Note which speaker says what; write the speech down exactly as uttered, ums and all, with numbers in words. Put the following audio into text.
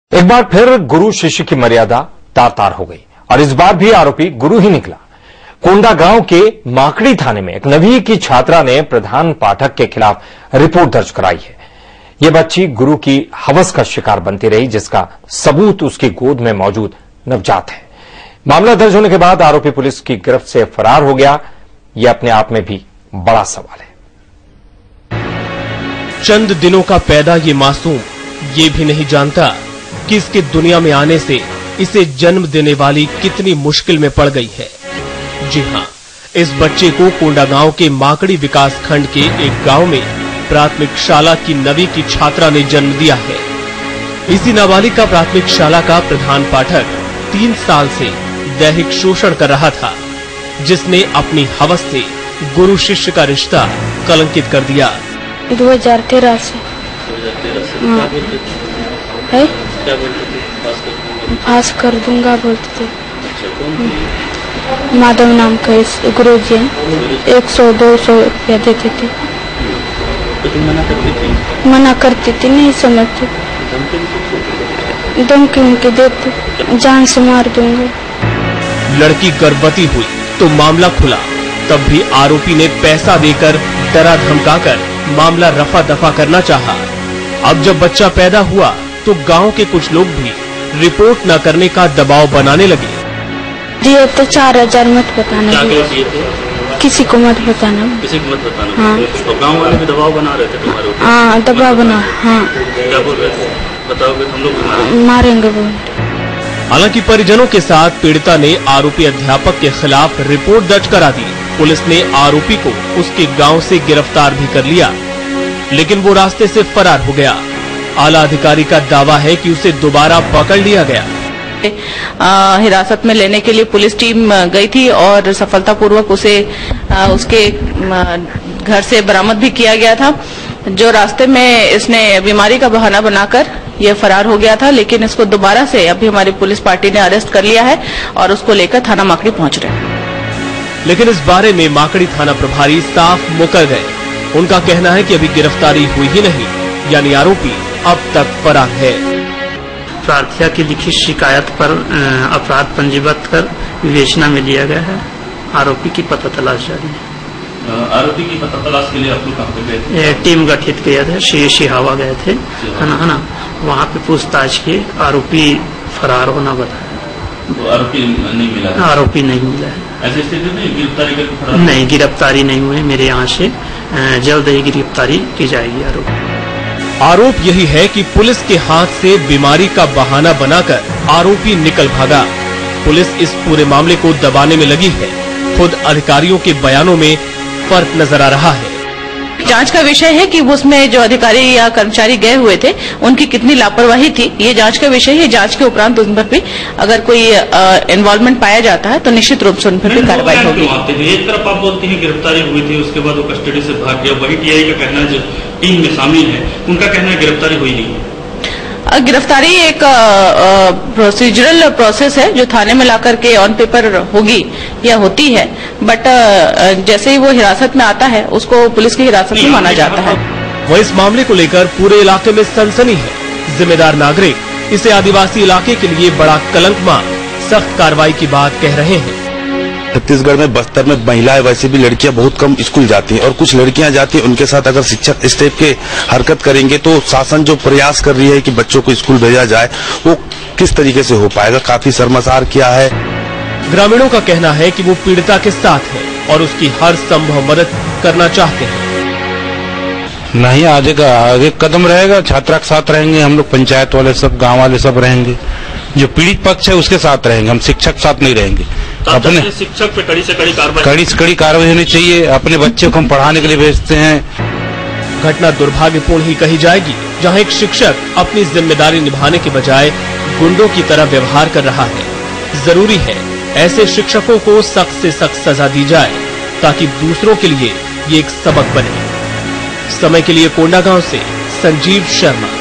Speaker 1: एक बार फिर गुरु शिष्य की मर्यादा तार तार हो गई और इस बार भी आरोपी गुरु ही निकला। कोंडा गांव के माकड़ी थाने में एक नवीं की छात्रा ने प्रधान पाठक के खिलाफ रिपोर्ट दर्ज कराई है। यह बच्ची गुरु की हवस का शिकार बनती रही, जिसका सबूत उसकी गोद में मौजूद नवजात है। मामला दर्ज होने के बाद आरोपी पुलिस की गिरफ्त से फरार हो गया। यह अपने आप में भी बड़ा सवाल है।
Speaker 2: चंद दिनों का पैदा ये मासूम ये भी नहीं जानता कि इसके दुनिया में आने से इसे जन्म देने वाली कितनी मुश्किल में पड़ गई है। जी हां, इस बच्चे को कोंडा गांव के माकड़ी विकास खंड के एक गांव में प्राथमिक शाला की नवीं की छात्रा ने जन्म दिया है। इसी नाबालिग का प्राथमिक शाला का प्रधान पाठक तीन साल से दैहिक शोषण कर रहा था, जिसने अपनी हवस से गुरु शिष्य का रिश्ता कलंकित कर दिया।
Speaker 3: दो हजार तेरह से है
Speaker 4: क्या बोलते थे?
Speaker 3: पास कर दूंगा बोलते थे। माधव नाम का इस गुरु जी एक सौ दो सौ रुपया देते थे।
Speaker 4: तो तुम मना करती थी?
Speaker 3: मना करती थी, नहीं समझती, धमकी उनके देते, जान से मार दूंगा।
Speaker 2: लड़की गर्भवती हुई तो मामला खुला, तब भी आरोपी ने पैसा देकर डरा धमकाकर मामला रफा दफा करना चाहा। अब जब बच्चा पैदा हुआ तो गांव के कुछ लोग भी रिपोर्ट न करने का दबाव बनाने लगे।
Speaker 3: दिए तो चार हजार मत बताना।
Speaker 4: क्या क्या दिए थे?
Speaker 3: किसी को मत बताना।
Speaker 4: किसी को मत बताना।
Speaker 3: हाँ।
Speaker 4: तो गांव वाले भी दबाव बना रहे थे तुम्हारे ऊपर?
Speaker 3: हाँ, दबाव बना। हाँ।
Speaker 4: क्या बोल रहे थे? बताओगे हम लोग
Speaker 3: मारेंगे बोल।
Speaker 2: हालांकि परिजनों के साथ पीड़िता ने आरोपी अध्यापक के खिलाफ रिपोर्ट दर्ज करा दी। पुलिस ने आरोपी को उसके गांव से गिरफ्तार भी कर लिया, लेकिन वो रास्ते से फरार हो गया। आला अधिकारी का दावा है कि उसे दोबारा पकड़ लिया गया।
Speaker 5: आ, हिरासत में लेने के लिए पुलिस टीम गई थी और सफलतापूर्वक उसे आ, उसके आ, घर से बरामद भी किया गया था। जो रास्ते में इसने बीमारी का बहाना बनाकर ये फरार हो गया था, लेकिन इसको दोबारा से अभी हमारी पुलिस पार्टी ने अरेस्ट कर लिया है और उसको लेकर थाना माकड़ी पहुंच रहे हैं।
Speaker 2: लेकिन इस बारे में माकड़ी थाना प्रभारी साफ मुकर गए। उनका कहना है कि अभी गिरफ्तारी हुई ही नहीं, यानी आरोपी अब तक फरार है।
Speaker 6: प्रार्थना की लिखित शिकायत पर अपराध पंजीबद्ध कर विवेचना में लिया गया है। आरोपी की पता तलाश जारी है।
Speaker 4: आरोपी की पता तलाश के लिए आप लोग कहाँ पे गए थे?
Speaker 6: टीम गठित किया था, श्री सिहावा गए थे, है ना है ना वहाँ पे पूछताछ की, आरोपी फरार होना बताया।
Speaker 4: तो आरोपी नहीं मिला है?
Speaker 6: आरोपी नहीं मिला है।
Speaker 4: ऐसी स्थिति में गिरफ्तारी करके फरार?
Speaker 6: नहीं, गिरफ्तारी नहीं हुई। मेरे यहाँ से जल्द ही गिरफ्तारी की जाएगी आरोपी।
Speaker 2: आरोप यही है कि पुलिस के हाथ से बीमारी का बहाना बनाकर आरोपी निकल भागा। पुलिस इस पूरे मामले को दबाने में लगी है। खुद अधिकारियों के बयानों में फर्क नजर आ रहा है।
Speaker 5: जांच का विषय है कि उसमें जो अधिकारी या कर्मचारी गए हुए थे उनकी कितनी लापरवाही थी, ये जांच का विषय है। जांच के उपरांत उन पर भी अगर कोई इन्वॉल्वमेंट पाया जाता है तो निश्चित रूप से उन पर भी कार्रवाई होगी।
Speaker 4: एक तरफ आप बोलती हैं गिरफ्तारी हुई थी, उसके बाद वो कस्टडी से भाग गया, वही टीआई का कहना है जो टीम में शामिल है उनका कहना है गिरफ्तारी हुई नहीं है।
Speaker 5: गिरफ्तारी एक प्रोसीजरल प्रोसेस है जो थाने में लाकर के ऑन पेपर होगी या होती है, बट जैसे ही वो हिरासत में आता है उसको पुलिस की हिरासत में माना जाता है।
Speaker 2: वह इस मामले को लेकर पूरे इलाके में सनसनी है। जिम्मेदार नागरिक इसे आदिवासी इलाके के लिए बड़ा कलंक मान सख्त कार्रवाई की बात कह रहे हैं।
Speaker 7: छत्तीसगढ़ में बस्तर में महिलाएं वैसे भी लड़कियां बहुत कम स्कूल जाती हैं और कुछ लड़कियां जाती हैं, उनके साथ अगर शिक्षक इस टाइप के हरकत करेंगे तो शासन जो प्रयास कर रही है कि बच्चों को स्कूल भेजा जाए वो किस तरीके से हो पाएगा, काफी शर्मसार किया है।
Speaker 2: ग्रामीणों का कहना है कि वो पीड़िता के साथ है और उसकी हर संभव मदद करना चाहते हैं।
Speaker 8: नहीं, आगे का आगे कदम रहेगा, छात्रा के साथ रहेंगे हम लोग, पंचायत वाले सब, गांव वाले सब रहेंगे। जो पीड़ित पक्ष है उसके साथ रहेंगे, हम शिक्षक के साथ नहीं रहेंगे।
Speaker 4: अपने शिक्षक पे कड़ी से कड़ी कार्रवाई
Speaker 8: कड़ी से कड़ी कार्रवाई होनी चाहिए। अपने बच्चों को हम पढ़ाने के लिए भेजते हैं।
Speaker 2: घटना दुर्भाग्यपूर्ण ही कही जाएगी, जहां एक शिक्षक अपनी जिम्मेदारी निभाने के बजाय गुंडों की तरह व्यवहार कर रहा है। जरूरी है ऐसे शिक्षकों को सख्त से सख्त सजा दी जाए ताकि दूसरों के लिए ये एक सबक बने। समय के लिए कोंडा गांव से संजीव शर्मा।